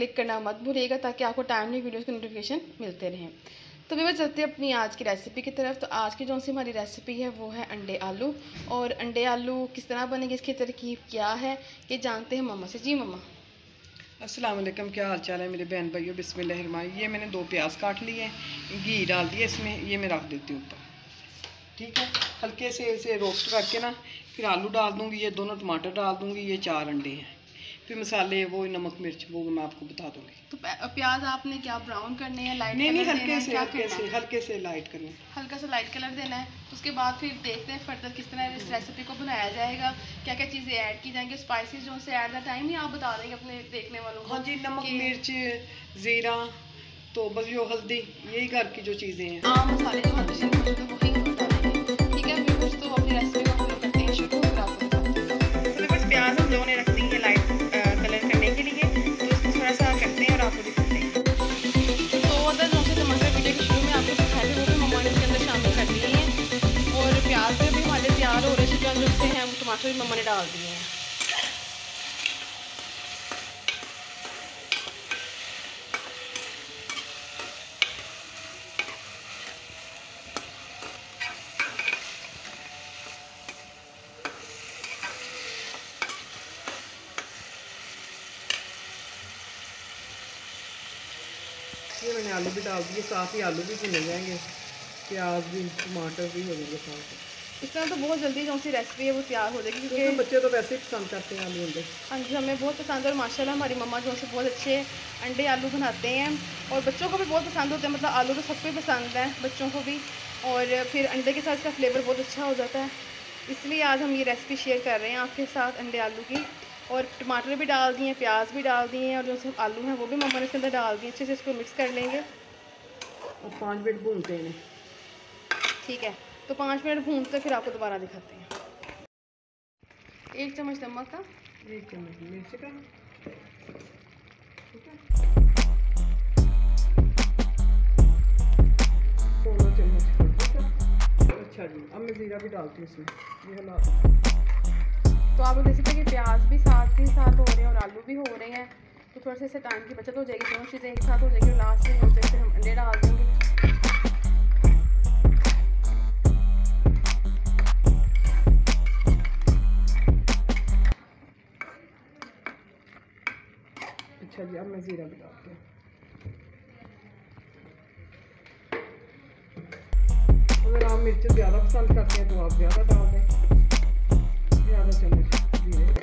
Click करना मत भूलिएगा ताकि आपको टाइमली वीडियोज़ के नोटिफिकेशन मिलते रहें। तो भी चलते हैं अपनी आज की रेसिपी की तरफ। तो आज की जो सी हमारी रेसिपी है वो है अंडे आलू। और अंडे आलू किस तरह बनेंगे, इसकी तरकीब क्या है, ये जानते हैं मम्मा से। जी मम्मा। अस्सलाम वालेकुम, क्या हाल चाल है मेरे बहन भाइयों। बिस्मिल्लाहिर्रहमानिर्रहीम। ये मैंने 2 प्याज काट लिए, घी डाल दिया इसमें, ये मैं रख देती हूँ ऊपर। ठीक है, हल्के से इसे रोस्ट करके ना फिर आलू डाल दूँगी, ये दोनों टमाटर डाल दूँगी, ये 4 अंडे हैं, फिर मसाले वो नमक मिर्च वो मैं आपको बता दूँगी। तो प्याज आपने क्या ब्राउन करने हैं, लाइट नहीं कलर हल्के से लाइट करना है, हल्का सा लाइट कलर देना है। उसके बाद फिर देखते हैं फर्दर किस तरह इस रेसिपी को बनाया जाएगा, क्या क्या चीज़ें ऐड की जाएंगी, स्पाइसेस जो से ऐड द टाइम ही आप बता देंगे अपने देखने वालों को। हाँ जी, नमक मिर्च ज़ीरा तो बस यो हल्दी, यही घर की जो चीज़ें हैं, हाँ मसाले जो हर किसी को वही बता देंगे। ठीक है, फिर कुछ तो अपनी रेसिपी को फॉलो करते हैं, शुरू फिर आपको बताते हैं। बस प्याज हम लोगों ने रख दी है लाइट कलर करने के लिए, तो इसको थोड़ा सा करते हैं और आपको दिखाते हैं। तो अदर जो से टमाटर वीडियो के शुरू में आपको दिखाए थे वो भी मम्मा ने इसके अंदर शामिल कर दिए हैं। और प्याज भी हमारे तैयार हो रहे हैं, जो से हैं वो टमाटर भी मम्मा ने डाल दिए हैं। ये मैंने आलू भी डाल दिए, साथ ही आलू भी भुने जाएंगे, प्याज भी टमाटर भी हो जाएंगे साथ। इस तरह तो बहुत जल्दी जो सी रेसिपी है वो तैयार हो जाएगी, क्योंकि बच्चे तो वैसे ही पसंद करते हैं आलू अंडे। हाँ जी, हमें बहुत पसंद है और माशाल्लाह हमारी मम्मा जो से बहुत अच्छे अंडे आलू बनाते हैं और बच्चों को भी बहुत पसंद होते हैं। मतलब आलू तो सबको ही पसंद है, बच्चों को भी, और फिर अंडे के साथ इसका फ्लेवर बहुत अच्छा हो जाता है। इसलिए आज हम ये रेसिपी शेयर कर रहे हैं आपके साथ अंडे आलू की। और टमाटर भी डाल दिए हैं, प्याज भी डाल दिए हैं, और जो सब आलू हैं वो भी मम्मा ने इसके अंदर डाल दिए। अच्छे से इसको मिक्स कर लेंगे और 5 मिनट भूनते हैं। ठीक है, तो 5 मिनट भूनते फिर आपको दोबारा दिखाते हैं। 1 चम्मच नमक का, 1 चम्मच मिर्च का, ठीक है, 1 चम्मच हल्दी का। अच्छा जी, अब मैं ज़ीरा भी डालती हूँ इसमें, ये हिला। तो आप देख सकते हैं कि प्याज भी साथ ही साथ हो रहे हैं और आलू भी हो रहे हैं, तो थोड़ा सा इससे टाइम की बचत हो जाएगी, दोनों चीज़ें एक साथ हो जाएगी। और लास्ट में होते फिर हम अंडे डाल देंगे। अच्छा जी, अब मैं ज़ीरा भी डालती हूँ। अगर आप मिर्च ज़्यादा पसंद करते हैं तो आप ज़्यादा डाल दें, ज़्यादा चम्मच जीरे।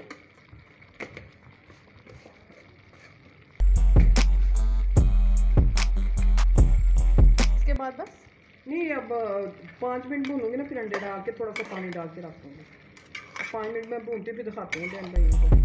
इसके बाद बस नहीं, अब 5 मिनट भूनूंगी ना, फिर अंडे डाल के थोड़ा सा पानी डाल के रख दूँगी। 5 मिनट में भूनते भी दिखाते हैं बहन भाइयों को।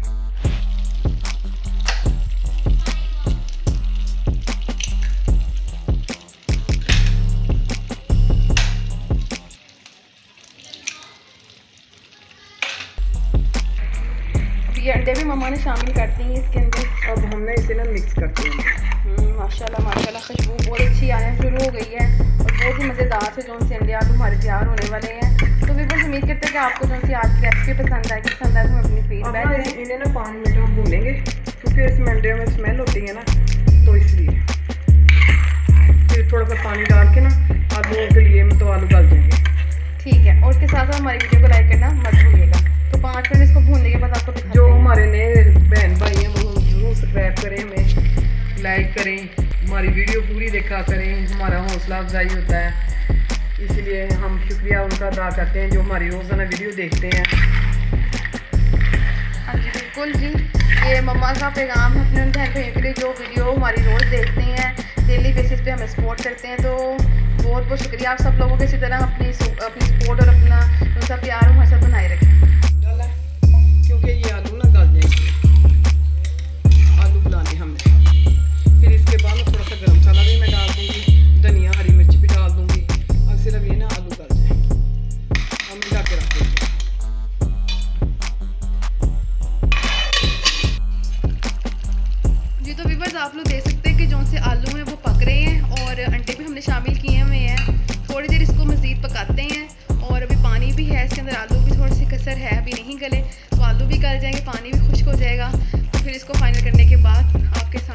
ये अंडे भी मम्मा ने शामिल कर दी हैं इसके अंदर। अब हमने इसे ना मिक्स करते हैं। माशाल्लाह माशाल्लाह खुशबू बहुत अच्छी आने शुरू हो गई है और बहुत ही मज़ेदार से जो से अंडे आलू हमारे तैयार होने वाले हैं। तो भी बस उम्मीद करते हैं कि आपको जो सी आज की रेसिपी पसंद आएगी। पसंद आए तो हम अपनी फीडबैक इन्हें ना 5 मिनट में भूनेंगे, क्योंकि इसमें अंडे में स्मेल होती है ना, तो इसलिए फिर थोड़ा सा पानी डाल के ना आलू के लिए तो आलू डाल देंगे। ठीक है, और उसके साथ साथ हमारी वीडियो को लाइक करना मत भूलिएगा। तो 5 मिनट इसको भूनने के बाद आपको जो हमारे नए बहन भाई हैं वो जरूर सब्सक्राइब करें, हमें लाइक करें, हमारी वीडियो पूरी देखा करें, हमारा हौसला अफजाई होता है। इसलिए हम शुक्रिया उनका अदा करते हैं जो हमारी रोज़ाना वीडियो देखते हैं। हाँ जी बिल्कुल जी, ये मम्मा का पैगाम है अपने उन बहन भाइयों के लिए जो वीडियो हमारी रोज़ देखते हैं, डेली बेसिस पे हमें सपोर्ट करते हैं। तो बहुत बहुत शुक्रिया आप सब लोगों के। इसी तरह अपनी सपोर्ट और अपना उनका प्यार हमारे साथ बनाए रखें। क्योंकि ये आलू ना गल जाएंगे, आलू गलाने हमने। फिर इसके बाद में थोड़ा सा गरम मसाला भी मैं डाल दूँगी, धनिया हरी मिर्च भी डाल दूँगी। अब सिर्फ ये ना आलू गल जाए, हम मिला के रख देंगे। जी तो व्यूअर्स आप लोग देख सकते हैं कि जो से आलू हैं वो पक रहे हैं और अंडे भी हमने शामिल किए हुए हैं। थोड़ी देर इसको मज़ीद पकाते हैं और अभी पानी भी है इसके अंदर, आलू भी थोड़ी सी कसर है, अभी नहीं गले, तो आलू भी गल जाएंगे, पानी भी खुश्क हो जाएगा। तो फिर इसको फाइनल करने के बाद आपके साथ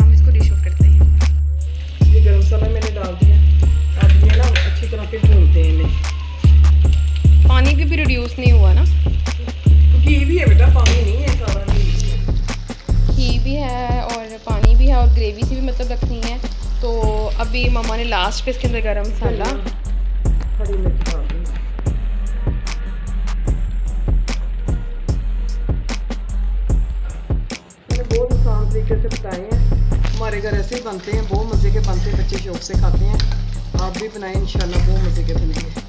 लूज नहीं हुआ ना। घी भी है बेटा, पानी नहीं है, सारा घी भी है और पानी भी है और ग्रेवी सी भी मतलब रखनी है। तो अभी मम्मा ने लास्ट पे इसके अंदर गरम मसाला, हरी मिर्च डाल दी। मैंने बहुत आसान तरीके से बताए हैं, हमारे घर ऐसे ही बनते हैं, बहुत मज़े के बनते हैं, बच्चे शौक से खाते हैं। आप भी बनाएं इंशाल्लाह, बहुत मज़े के बनेंगे।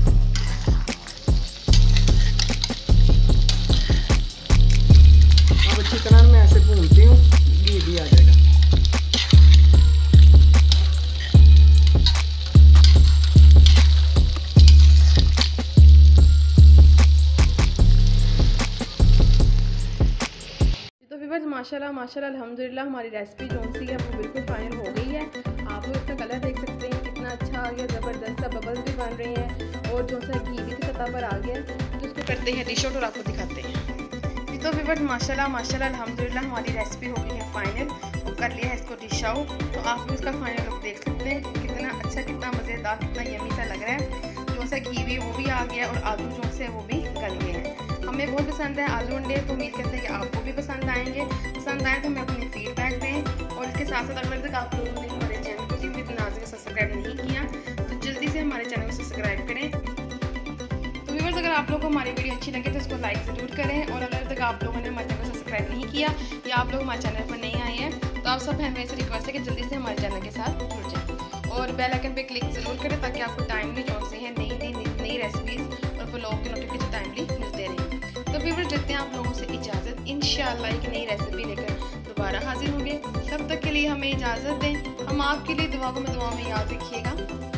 अब अच्छी तरह मैं ऐसे भूनती हूँ, घी भी आ जाएगा। माशाल्लाह माशाल्लाह अल्हम्दुलिल्लाह हमारी रेसिपी जो सी है वो बिल्कुल फाइनल हो गई है। आप लोग इसका कलर देख सकते हैं कितना अच्छा आ गया, ज़बरदस्त सा बबल्स भी बन रहे हैं और जो सा घी भी सतह पर आ गया। तो इसको करते हैं डिश आउट और आपको दिखाते हैं। तो व्यूअर्स माशाल्लाह माशाल्लाह अल्हम्दुलिल्लाह हमारी रेसिपी हो गई है फाइनल और कर लिया है इसको डिश आउट। तो आप लोग इसका फाइनल लुक देख सकते हैं कितना अच्छा, कितना मज़ेदार, कितना यमी सा लग रहा है। जो सा घी भी वो भी आ गया और आलू जो से वो भी गल गए हैं। हमें बहुत पसंद है आलू अंडे, तो उम्मीद करते हैं कि आपको भी पसंद आएंगे। पसंद आए तो हमें अपनी फीडबैक दें और इसके साथ साथ अगर तक आप लोगों ने हमारे चैनल को भी नाज़िक सब्सक्राइब नहीं किया तो जल्दी से हमारे चैनल को सब्सक्राइब करें। तो व्यूअर्स अगर आप लोगों को हमारी वीडियो अच्छी लगे तो इसको लाइक ज़रूर करें और अगर तक आप लोगों ने हमारे चैनल को सब्सक्राइब नहीं किया या आप लोग हमारे चैनल पर नहीं आए हैं तो आप सब बहन भाई से रिक्वेस्ट है कि जल्दी से हमारे चैनल के साथ जुड़ जाएँ और बेल आइकन पर क्लिक ज़रूर करें ताकि आपको टाइमली जो से है नई रेसिपीज़ और ब्लॉग के नोटिफिकेशन टाइमली मिलते रहें। तो व्यूअर्स देते हैं आप लोगों से इजाज़त, इंशाल्लाह एक नई रेसिपी लेकर दोबारा हाजिर होंगे। तब तक के लिए हमें इजाज़त दें। हम आपके लिए दुआ में याद रखिएगा।